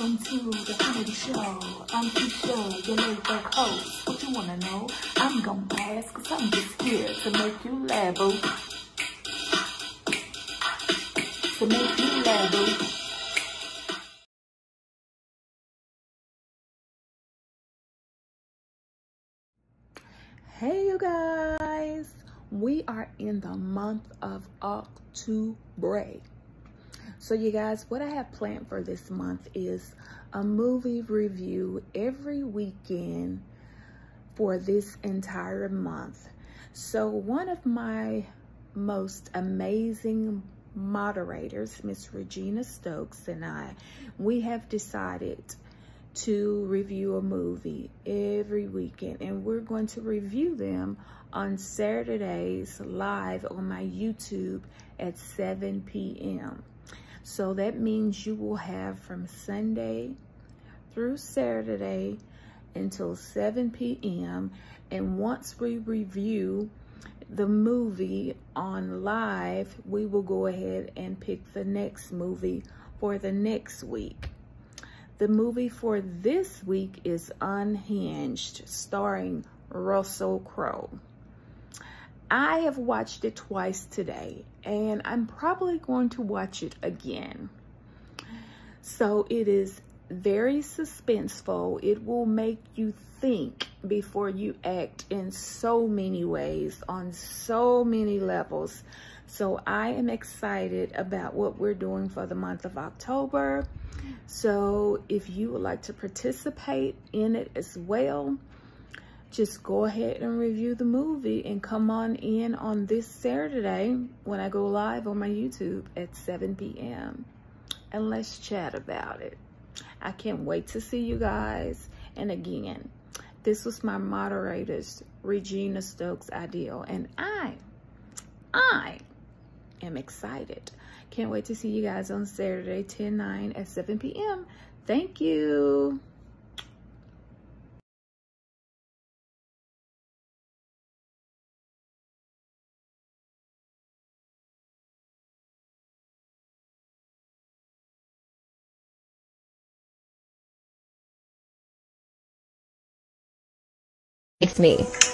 Welcome to the comedy show. I'm Keisha, your laid-back host. What you wanna know? I'm gonna ask, cause I'm just here to make you laugh, boo. To make you laugh, boo. Hey, you guys. We are in the month of October. So you guys, what I have planned for this month is a movie review every weekend for this entire month. So one of my most amazing moderators, Miss Regina Stokes, and we have decided to review a movie every weekend, and we're going to review them on Saturdays live on my YouTube at 7 p.m. So that means you will have from Sunday through Saturday until 7 p.m. And once we review the movie on live, we will go ahead and pick the next movie for the next week. The movie for this week is Unhinged, starring Russell Crowe. I have watched it twice today, and I'm probably going to watch it again. So it is very suspenseful. It will make you think before you act in so many ways, on so many levels. So I am excited about what we're doing for the month of October. So if you would like to participate in it as well, just go ahead and review the movie and come on in on this Saturday when I go live on my YouTube at 7 p.m. and let's chat about it. I can't wait to see you guys. And again, this was my moderator's Regina Stokes ideal, and I am excited. Can't wait to see you guys on Saturday, 10/9 at 7 p.m. Thank you. It's me.